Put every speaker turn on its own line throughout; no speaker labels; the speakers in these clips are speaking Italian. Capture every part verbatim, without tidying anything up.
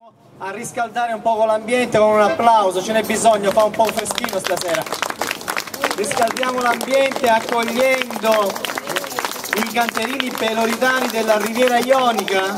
A riscaldare un po' con l'ambiente con un applauso, ce n'è bisogno, fa un po' freschino stasera. Riscaldiamo l'ambiente accogliendo i canterini peloritani della Riviera Ionica,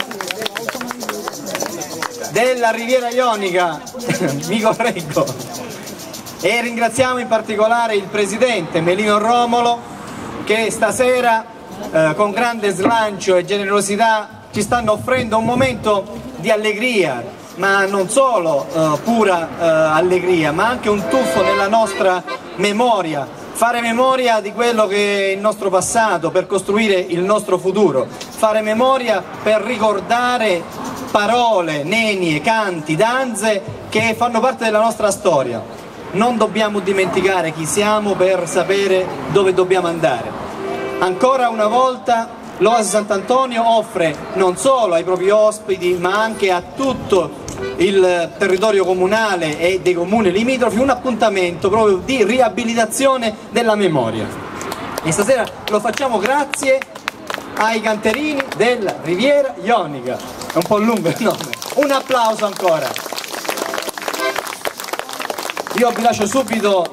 della Riviera Ionica, mi correggo. E ringraziamo in particolare il presidente Melino Romolo che stasera eh, con grande slancio e generosità ci stanno offrendo un momento di allegria, ma non solo eh, pura eh, allegria, ma anche un tuffo nella nostra memoria, fare memoria di quello che è il nostro passato per costruire il nostro futuro, fare memoria per ricordare parole, nenie, canti, danze che fanno parte della nostra storia. Non dobbiamo dimenticare chi siamo per sapere dove dobbiamo andare. Ancora una volta l'Oasi Sant'Antonio offre non solo ai propri ospiti ma anche a tutto il territorio comunale e dei comuni limitrofi un appuntamento proprio di riabilitazione della memoria. E stasera lo facciamo grazie ai canterini della Riviera Ionica. È un po' lungo il nome. Un applauso ancora. Io vi lascio subito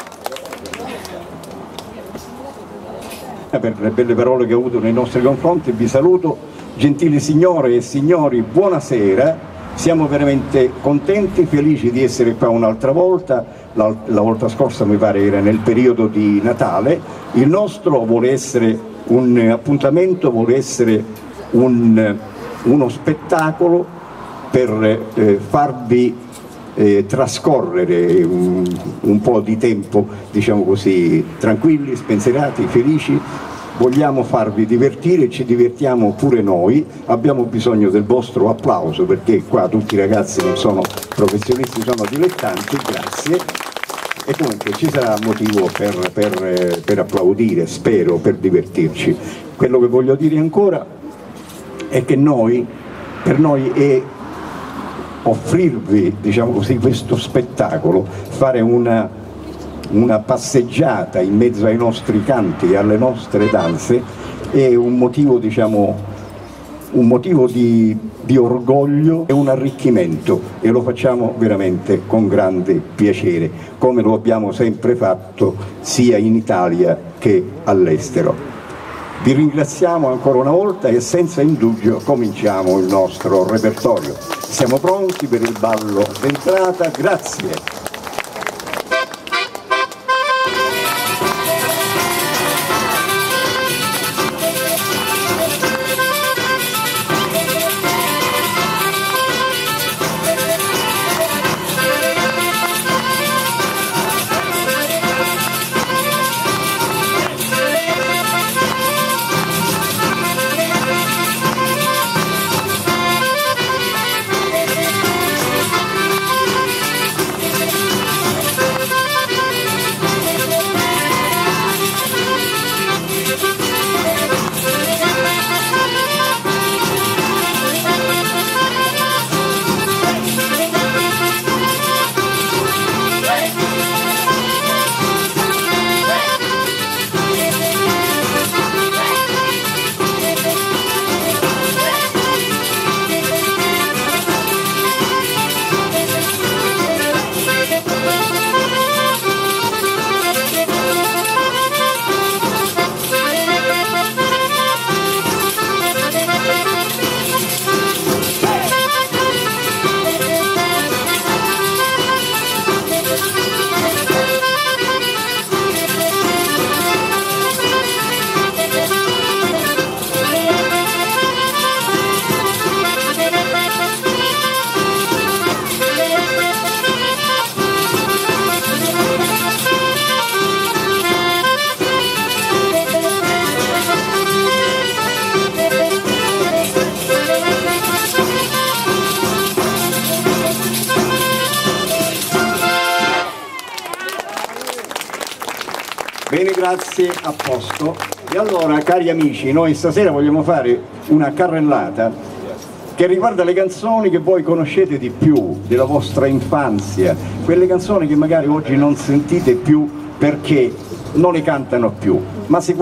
per le belle parole che ho avuto nei nostri confronti. Vi saluto, gentili signore e signori, buonasera. Siamo veramente contenti, felici di essere qua un'altra volta. La, la volta scorsa mi pare era nel periodo di Natale. Il nostro vuole essere un appuntamento, vuole essere un, uno spettacolo per eh, farvi eh, trascorrere un, un po' di tempo, diciamo così, tranquilli, spensierati, felici. Vogliamo farvi divertire, ci divertiamo pure noi, abbiamo bisogno del vostro applauso perché qua tutti i ragazzi non sono professionisti, sono dilettanti, grazie. E comunque ci sarà motivo per, per, per applaudire, spero, per divertirci. Quello che voglio dire ancora è che noi, per noi è offrirvi, diciamo così, questo spettacolo, fare una una passeggiata in mezzo ai nostri canti e alle nostre danze è un motivo, diciamo, un motivo di, di orgoglio e un arricchimento, e lo facciamo veramente con grande piacere, come lo abbiamo sempre fatto sia in Italia che all'estero. Vi ringraziamo ancora una volta e senza indugio cominciamo il nostro repertorio. Siamo pronti per il ballo d'entrata, grazie. Bene, grazie, a posto. E allora, cari amici, noi stasera vogliamo fare una carrellata che riguarda le canzoni che voi conoscete di più, della vostra infanzia, quelle canzoni che magari oggi non sentite più perché non le cantano più, ma sicuramente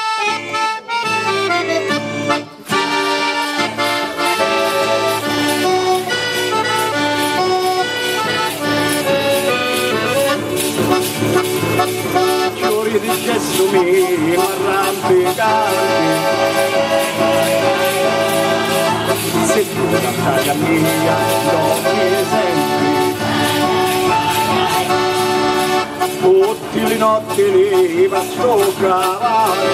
Lui di gesto mio arrampicarmi, se tu la taglia mia non mi senti, tutte le notti li passo cavalli,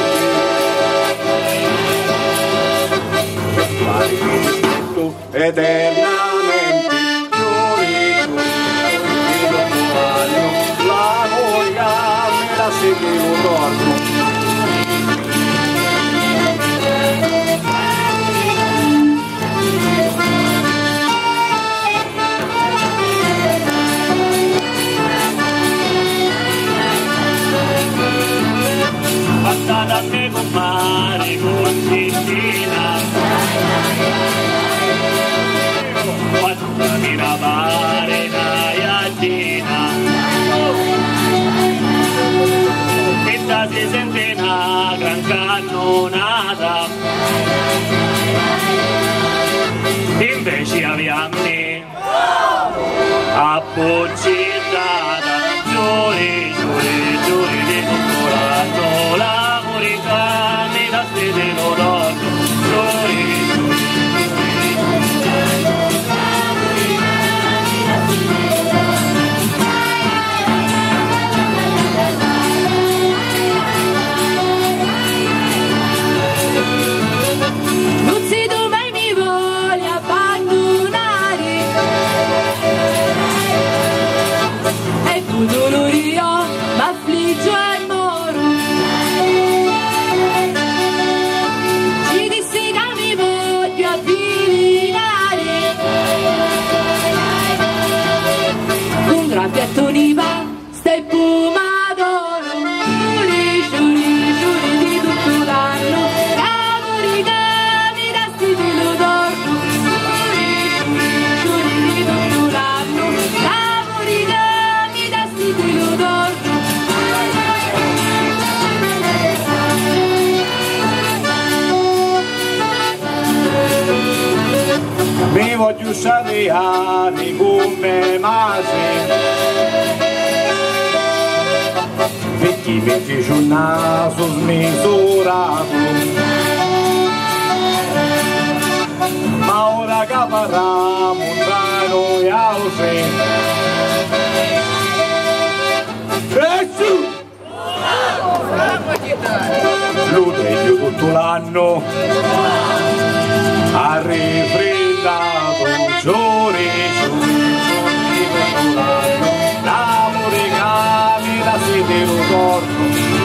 per fare il rispetto eternamente, giuri, giuri, la voglia me la seguivo torno.
Basta da te compare Costina, quando mi lavare la iattina, e da si sente una gran cannonata, invece avviammi appoggiata, giuri, giuri, giuri di tutto l'anno, l'amore cane da sede lo donno, giuri,
Luzzi tu mai mi vuoi abbandonare, e tu dolorio m'affliggo e moro, ci dissi che mi voglio avvicinare, un gran piatto di pa, stai pomodoro, giuri, giuri, giuri di tutto l'anno, cavoli che mi dasti di l'odorno, giuri, giuri, giuri di tutto l'anno, cavoli che mi dasti di l'odorno.
Mi voglio sapere come masi, perché mi fece un naso smisurato, ma ora che parliamo tra noi altri, e su! Lo teglio tutto l'anno, ha rifreddato giorni, giorni, giorni tutto l'anno, l'amore che mi da sede lo torno,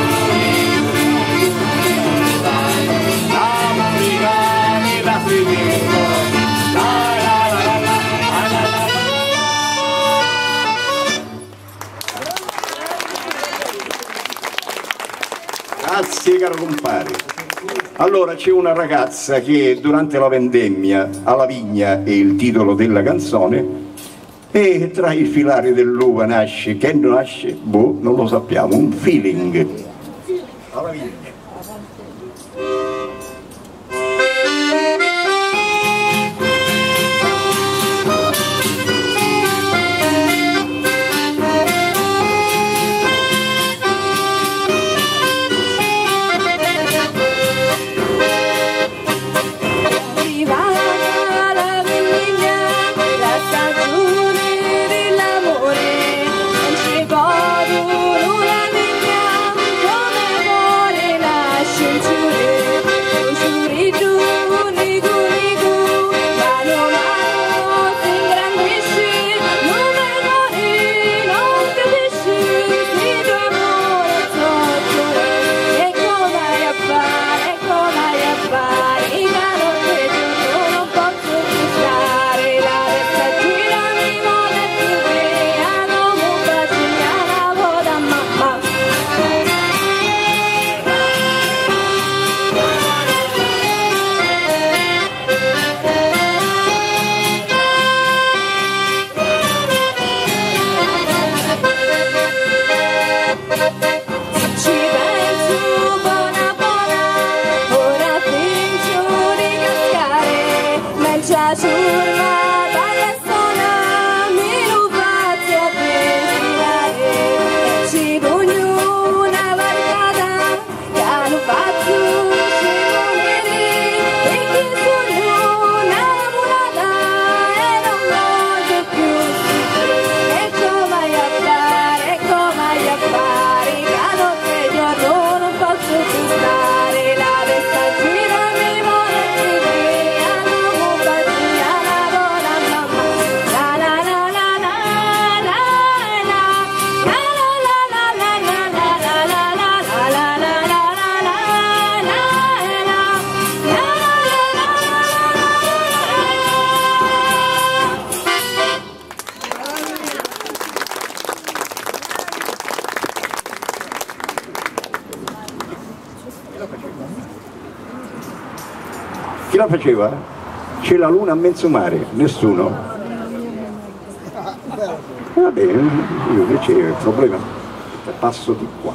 l'amore che mi da sede lo torno, la la la la la la la la. Grazie caro compare. Allora c'è una ragazza che durante la vendemmia alla vigna è il titolo della canzone, e tra i filari dell'uva nasce, che nasce? Boh, non lo sappiamo, un feeling. Alla vigna.
Come vuole la
Chi la faceva? C'è la luna a mezzo mare, nessuno. Va bene, io che c'è il problema, passo di qua.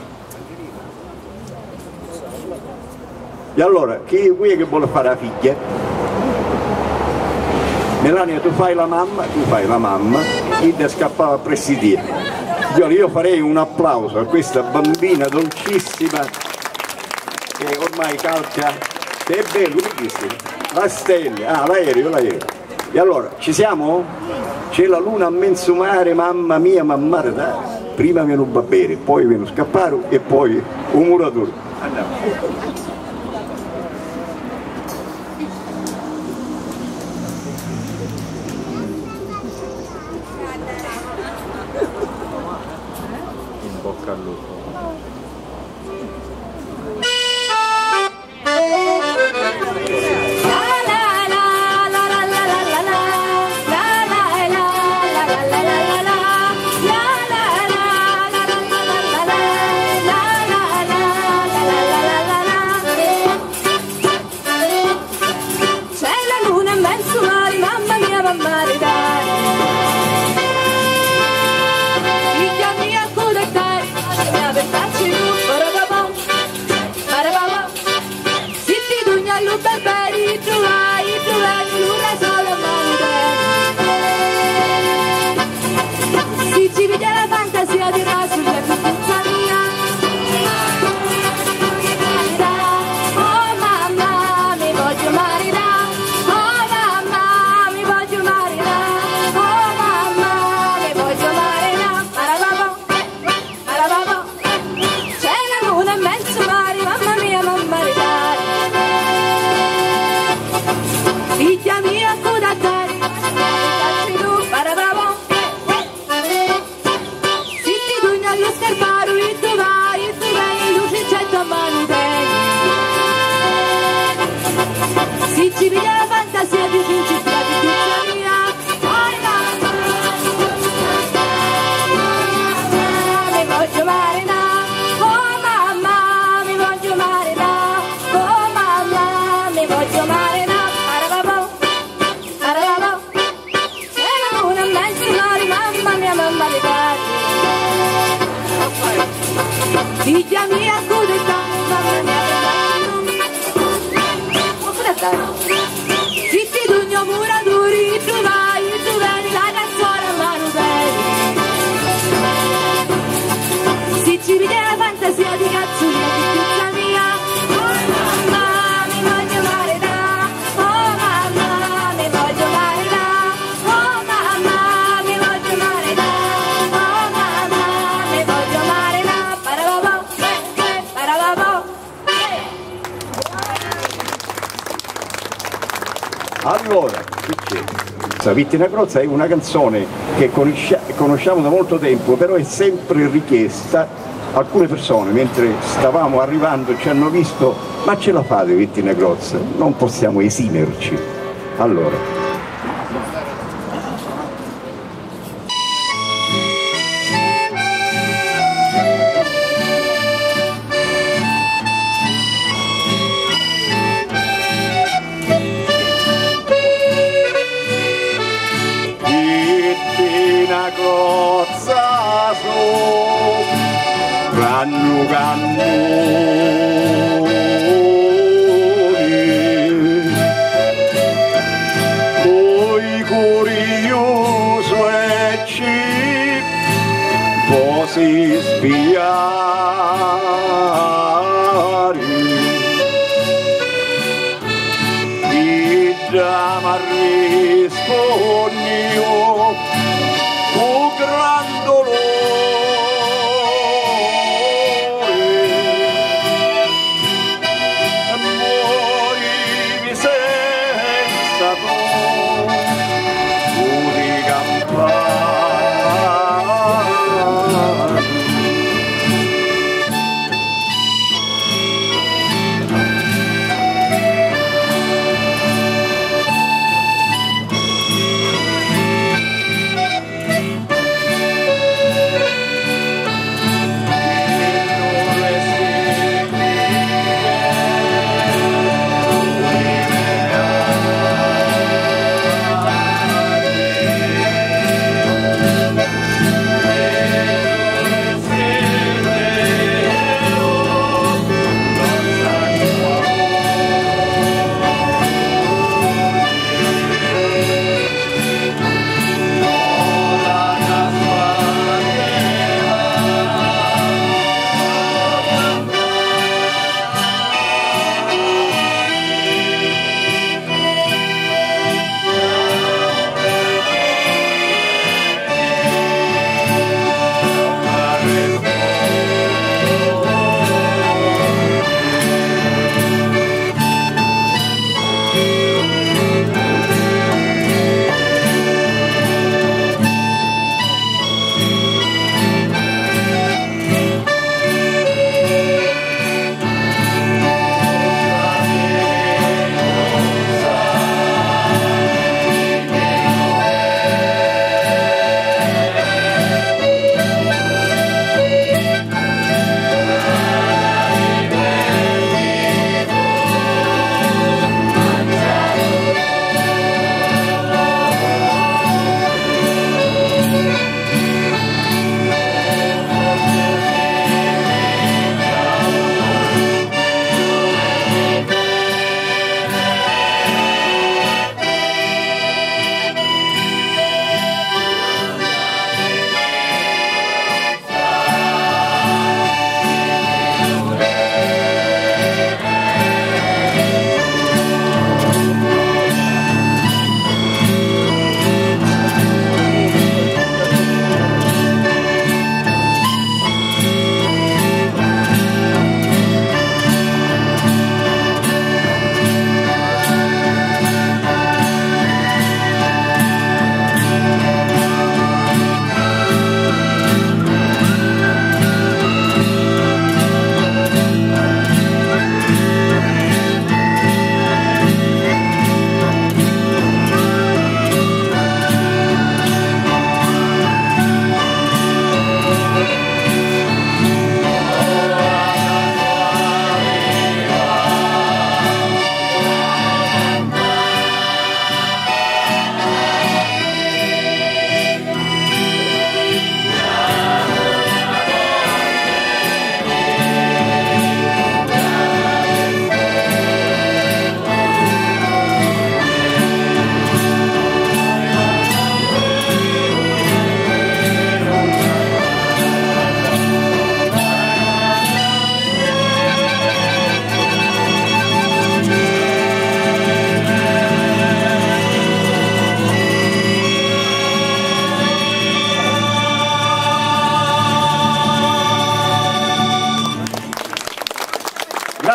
E allora, chi è qui che vuole fare la figlia? Melania, tu fai la mamma, tu fai la mamma, chi deve scappare a presidio. Io, io farei un applauso a questa bambina dolcissima che ormai calcia, che è bello, la stella, ah l'aereo, l'aereo. E allora, ci siamo? C'è la luna a mezzo mare, mamma mia, mammare, dai. Prima viene un babbere, poi viene un scapparo e poi un muratore. Andiamo.
Figlia mia, cudetà, mamma mia, zitti d'ugno muraturi, tu vai, tu veni, la canzone a mano bene. Si ci vede la fantasia di cazzurina, di pizza mia, oh mamma, mi voglio mare da, oh mamma, mi voglio mare da, oh mamma, mi voglio mare da, oh mamma, mi voglio mare da, parababo, eh, eh, parababo, eh.
Allora, che c'è? Vittina Crozza è una canzone che conosciamo da molto tempo, però è sempre richiesta. Alcune persone mentre stavamo arrivando ci hanno visto, ma ce la fate Vittina Crozza? Non possiamo esimerci. Allora. Crozza su, cannu cannoni, poi curioso e ci posi spiare, e già m'arrispondi un gran dolore, morivi senza tu, tu di campare.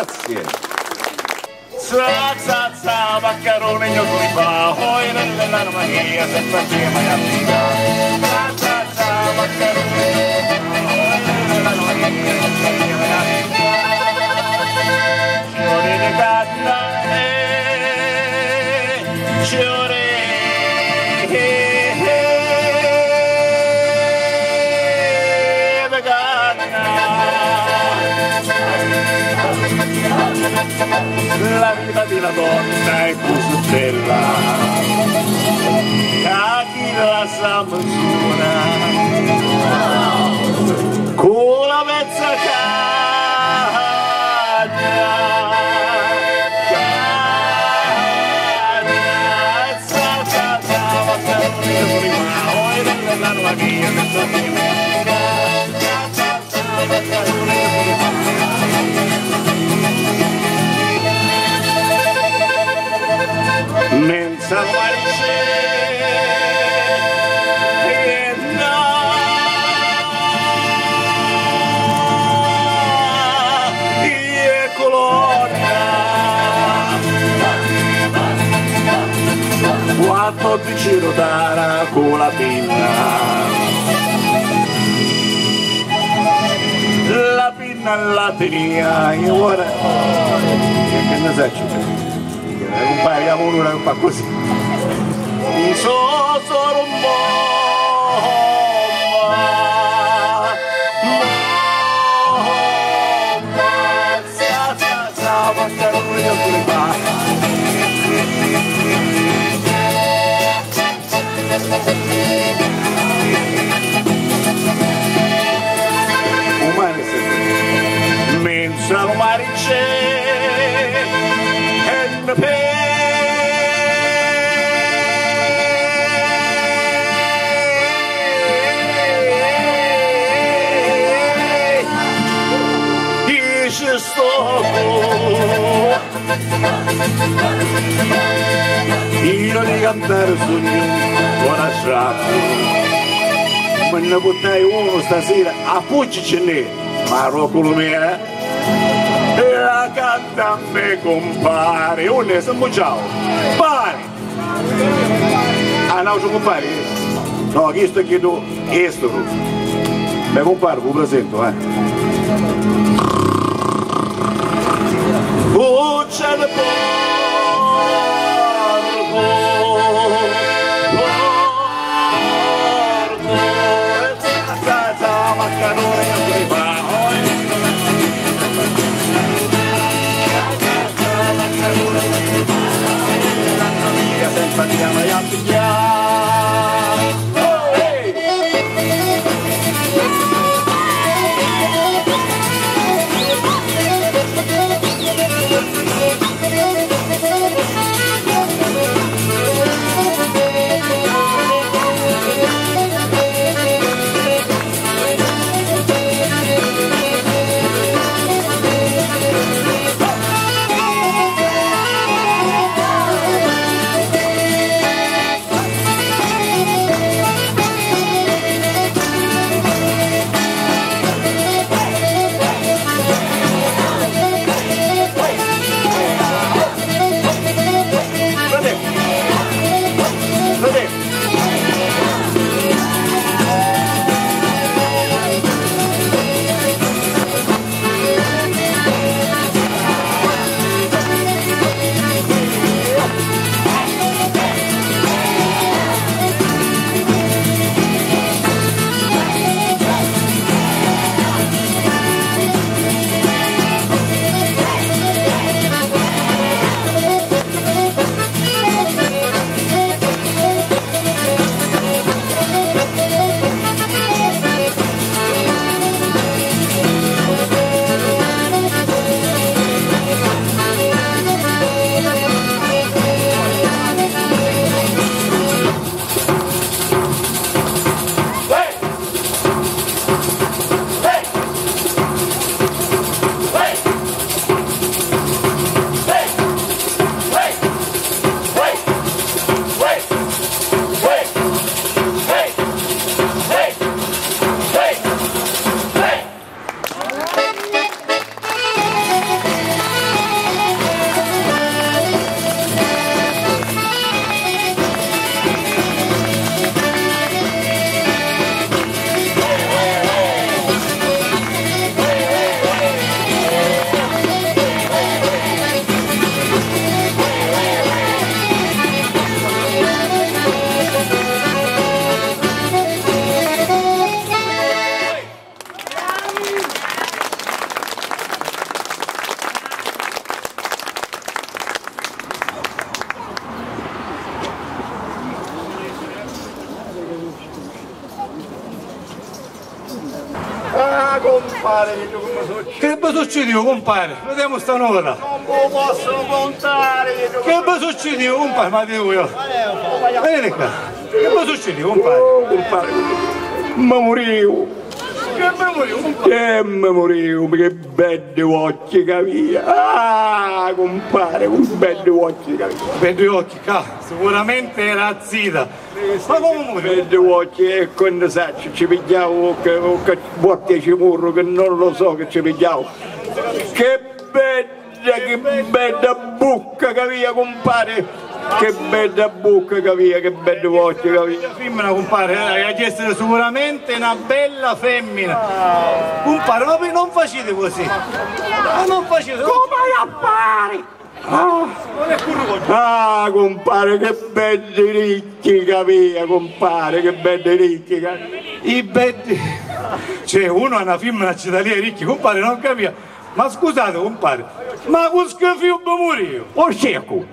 Grazie.
Sa sa sa maccarone io con i poi nella Maria sempre assieme a Gattica. Sa sa sa maccarone nella Maria sempre assieme a Gattica. Fiore di canna e fiore la vita di una donna è così bella a chi la sa misura con la mezza cagna cagna sa sa sa ma che non prima oi nella nuova via mezza prima sa sa sa ma che non prima mensa marice e no e colonia quando ti giro d'ara con la pinna la pinna la tenia e ora
Che ne sai? Compariamo un'ora un po' così.
un so solo un mensa marice e pe io di cantare sogno buona strappo ma ne buttai uno stasera a Pucci ce n'è ma Rocolomea e la canta a me compare un ne siamo ciao pare ah no ci compare no questo chiedo estero me compare vi presento eh oh c'è il porco porco e tata maccarone che mi fa senza di chiama e Che mi succede, compare? Vediamo stanotte.
Non lo possono contare.
Che mi succede, compare? Ma dico io. Vieni qua. Che mi succede, compare?
Oh, compare. Ma morivo.
Che mi morivo, compare?
Che mi morivo, che belli occhi che aveva. Ah, compare, che belli occhi che aveva.
Belli occhi, ca. Sicuramente era zita. Ma come morivo?
Belli occhi, e quando sai, ci pigliavo che, che botte ci morro, che non lo so che ci pigliavo. Che bella, che bella bucca che aveva, compare. Che bella bucca che aveva, che belli occhi che aveva.
La femmina, compare, eh, ha chiesto sicuramente una bella femmina. Compare, ma non facete così. Ma non facete.
Come appare? Ah,
Non è curvoglio.
ah, compare, che belli ricchi che aveva, compare, che belli ricchi che aveva.
I belli. Cioè, uno ha una femmina cittadina ricchi, compare, non capiva. Ma scusate, compare, ma con schifo morivo?
O cieco.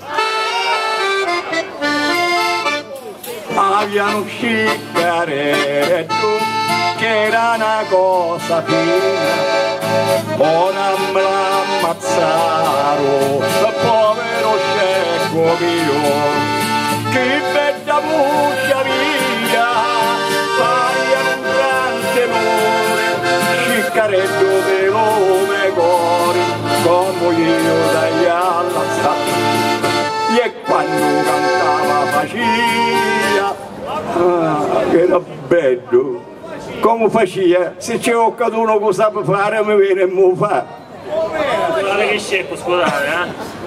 Abbiamo scicaretto che era una cosa fina, ora me l'ammazzarono, il povero cieco mio, che bella buccia via, paglia un gran tenore, scicaretto di nome cori, come io dagli all'azzare. E quando cantava faccia, ah, che era bello, come faccia, se c'è qualcuno che sa fare mi viene e mi fa.
Guardate che scecco, scusate, eh?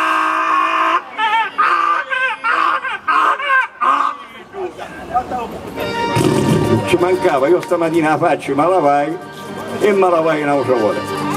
Ci mancava, io stamattina la faccio, ma la vai e me la vai un'altra volta.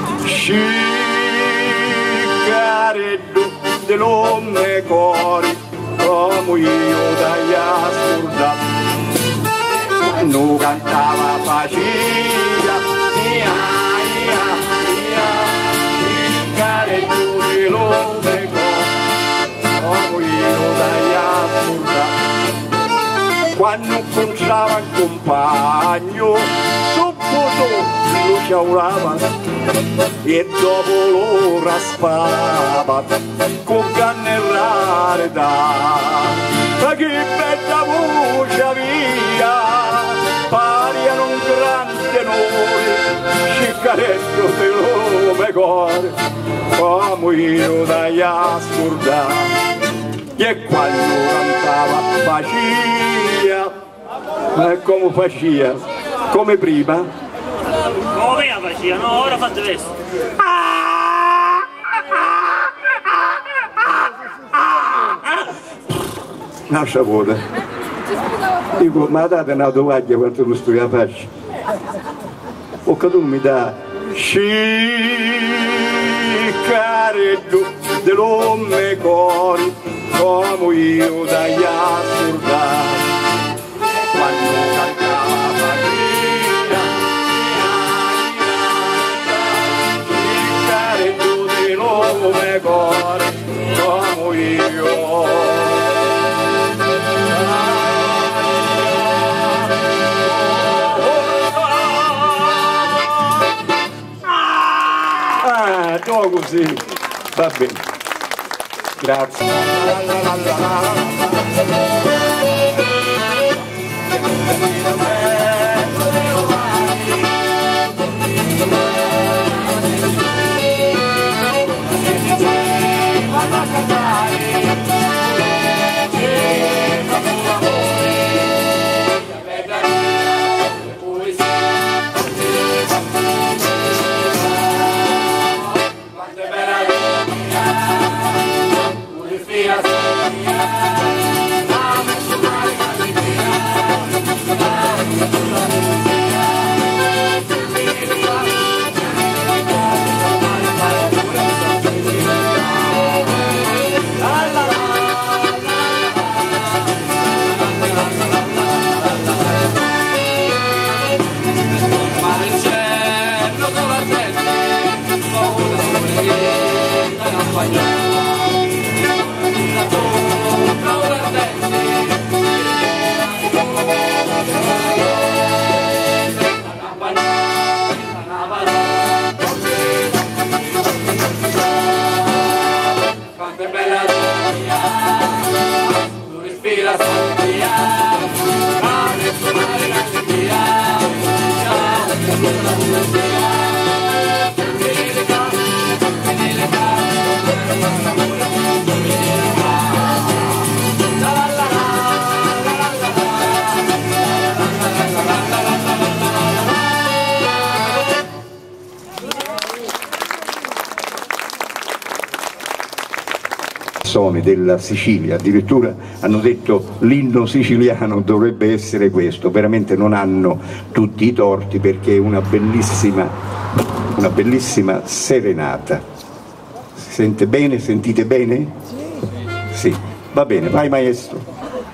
Scicaretto dell'uomo cori, come io dagli ascoltati, quando cantava faccia, ia, ia, ia, scicaretto dell'uomo cori, come io dagli ascoltati, quando incontrava il compagno, subito lo ciaurava, e dopo lo raspava con canne rare da, ma che bella voce aveva, pariano un gran tenore, scicaretto dell'uomo cuore, come io dagli ascoltare, e quando cantava faccia, ma come faccia? Come prima?
Come la faccia? No, ora fate questo.
Lascia vuota. Dico, ma date una tovaglia quanto non sto la faccia. O che tu mi dà scicaretto dell'uomo cori, come io dagli ascoltati, quando cantava faccia, scicaretto dell'uomo cori, come io. Ah, no, così, va bene, grazie.
Bye.
della Sicilia, addirittura hanno detto l'inno siciliano dovrebbe essere questo. Veramente non hanno tutti i torti, perché è una bellissima, una bellissima serenata. Si sente bene? Sentite bene? Sì. Sì, va bene, vai maestro.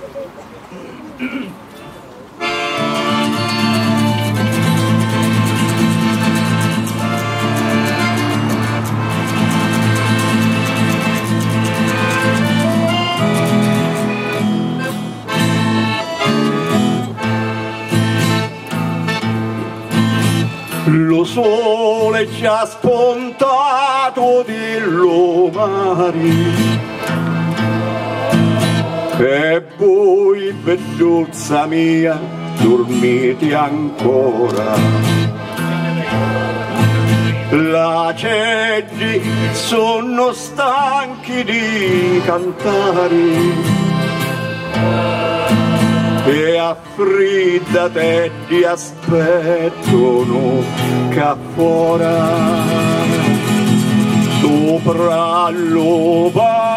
Lo sole già spuntato dello mare e voi, bellezza mia, dormite ancora. La cegli sono stanchi di cantare e a fredda te ti aspettano che fuori sopra lo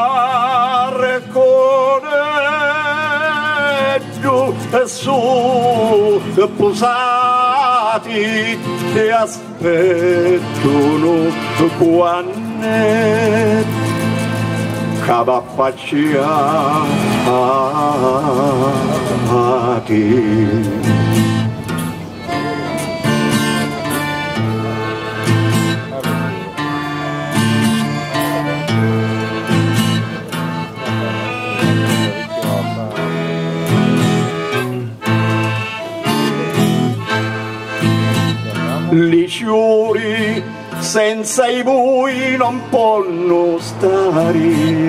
barconeggio e su posati ti aspettano quando cava facciati. Li fiori senza i voi non possono stare,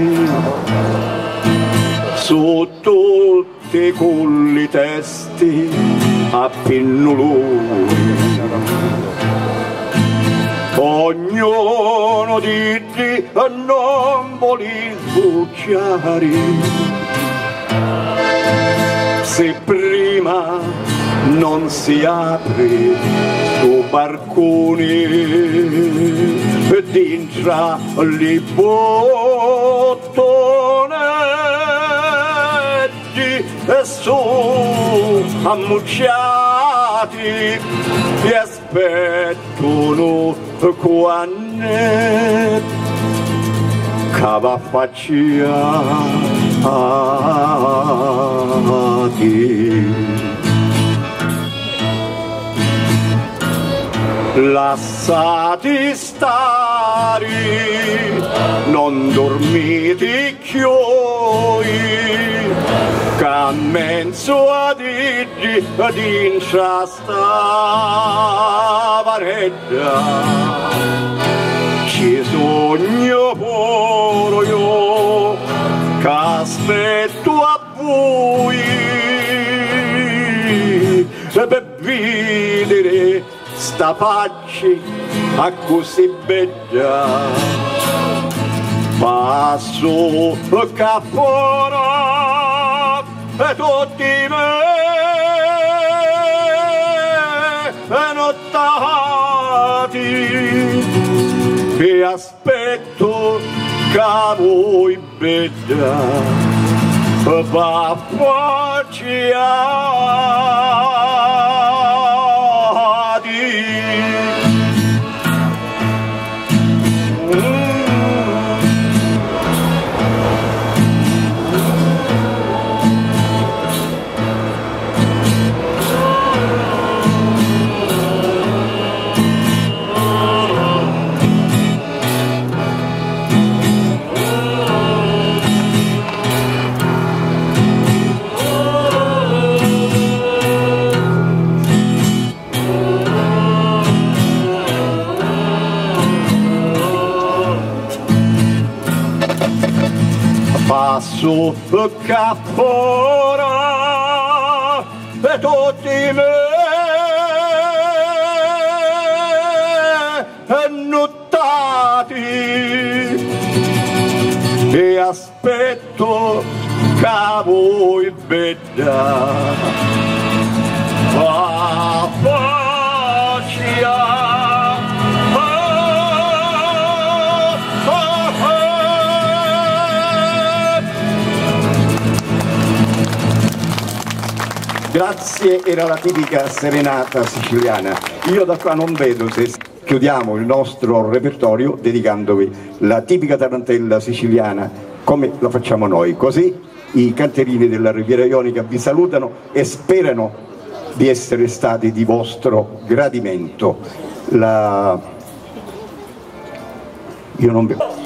su tutti quelli testi a pinnoloni. Ognuno di te non vuole sbucciare, se prima non si apre su barconi dentro li bottonetti e su ammucciati ti aspettano quando cava facciati. Lasciati stare, non dormite chioi, che a mezzo a diggi d'incia sta varedda, ci sogno pure io, che aspetto a voi, per vedere sta faccia a così bella. Passo che fuori e tutti me nottati e aspetto che voi bella va
passo cappora e tutti me annottati e aspetto che voi bella va pacia. Grazie, era la tipica serenata siciliana. Io da qua non vedo se chiudiamo il nostro repertorio dedicandovi la tipica tarantella siciliana come la facciamo noi. Così i canterini della Riviera Ionica vi salutano e sperano di essere stati di vostro gradimento. La... Io non vedo.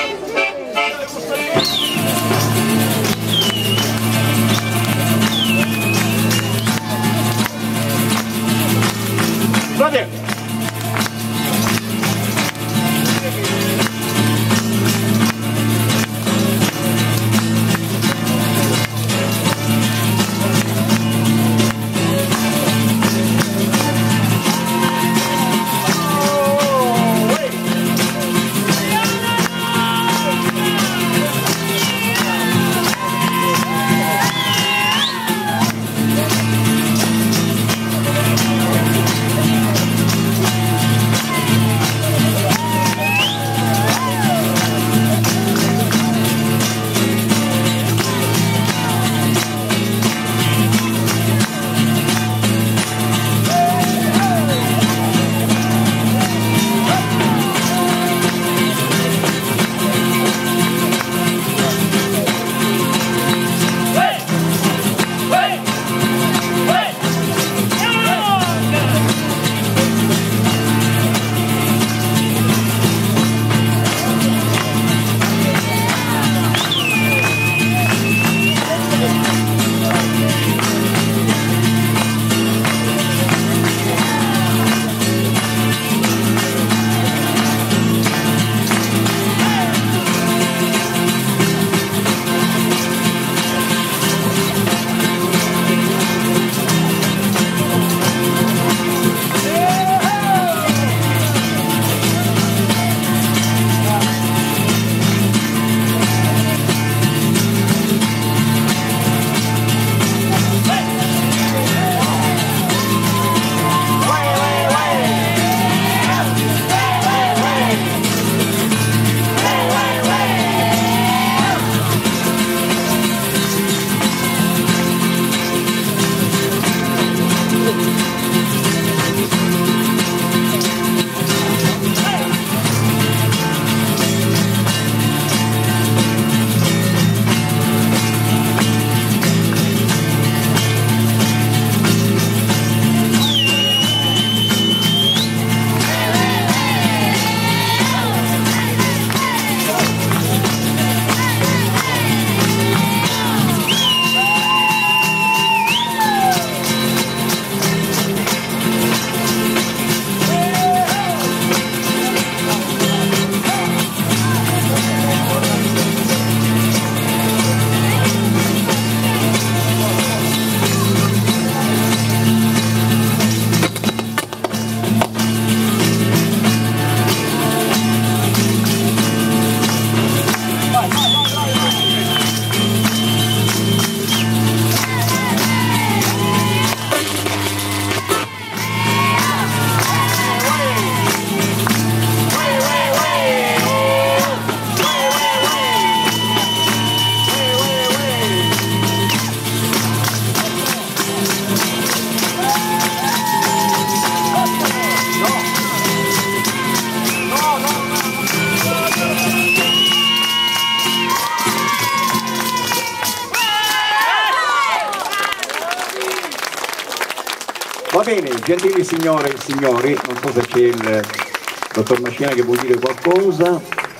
Va bene, gentili signore e signori, non so se c'è il dottor Mascina che vuol dire qualcosa.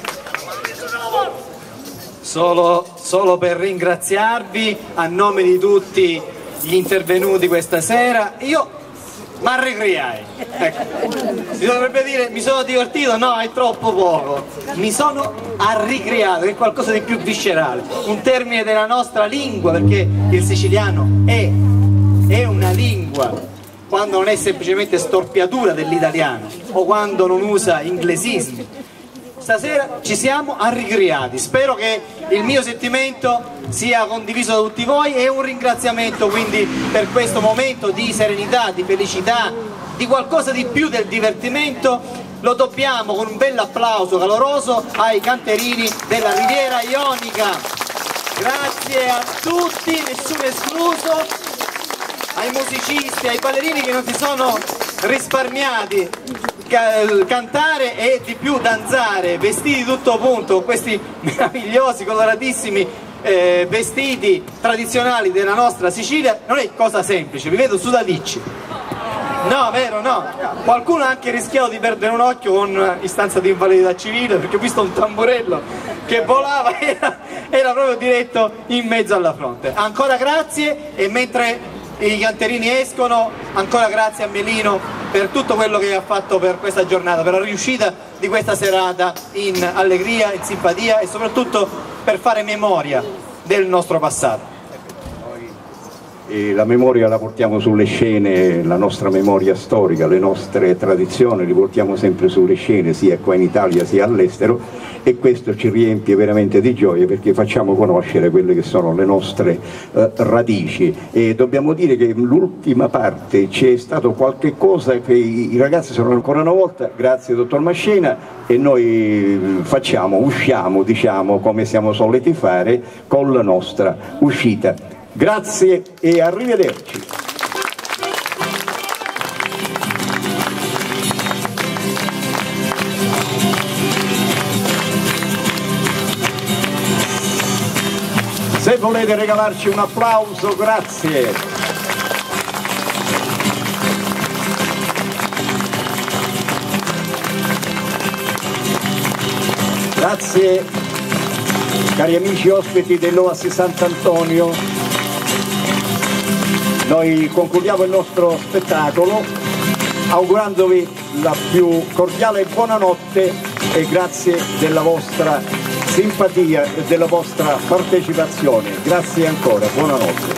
Solo, solo per ringraziarvi a nome di tutti gli intervenuti questa sera. Io ma arricreai. Ecco. Si dovrebbe dire mi sono divertito, no, è troppo poco. Mi sono arricreato, che è qualcosa di più viscerale, un termine della nostra lingua, perché il siciliano è, è una lingua quando non è semplicemente storpiatura dell'italiano o quando non usa inglesismi. Stasera ci siamo arricreati, spero che il mio sentimento sia condiviso da tutti voi e un ringraziamento quindi per questo momento di serenità, di felicità, di qualcosa di più del divertimento, lo dobbiamo con un bel applauso caloroso ai canterini della Riviera Ionica. Grazie a tutti, nessuno escluso, ai musicisti, ai ballerini che non si sono risparmiati cantare e di più danzare, vestiti tutto punto, con questi meravigliosi, coloratissimi eh, vestiti tradizionali della nostra Sicilia. Non è cosa semplice, vi vedo sudaticci. No, vero, no. Qualcuno ha anche rischiato di perdere un occhio con istanza di invalidità civile, perché ho visto un tamburello che volava, era, era proprio diretto in mezzo alla fronte. Ancora grazie, e mentre i canterini escono, ancora grazie a Melino per tutto quello che ha fatto per questa giornata, per la riuscita di questa serata in allegria, in simpatia e soprattutto per fare memoria del nostro passato.
E la memoria la portiamo sulle scene, la nostra memoria storica, le nostre tradizioni, le portiamo sempre sulle scene, sia qua in Italia sia all'estero, e questo ci riempie veramente di gioia perché facciamo conoscere quelle che sono le nostre eh, radici. E dobbiamo dire che l'ultima parte c'è stato qualche cosa che i, i ragazzi sono ancora una volta, grazie dottor Mascena, e noi facciamo, usciamo, diciamo, come siamo soliti fare, con la nostra uscita. Grazie e arrivederci. Se volete regalarci un applauso, grazie. Grazie, cari amici ospiti dell'Oasi Sant'Antonio. Noi concludiamo il nostro spettacolo augurandovi la più cordiale buonanotte e grazie della vostra simpatia e della vostra partecipazione. Grazie ancora, buonanotte.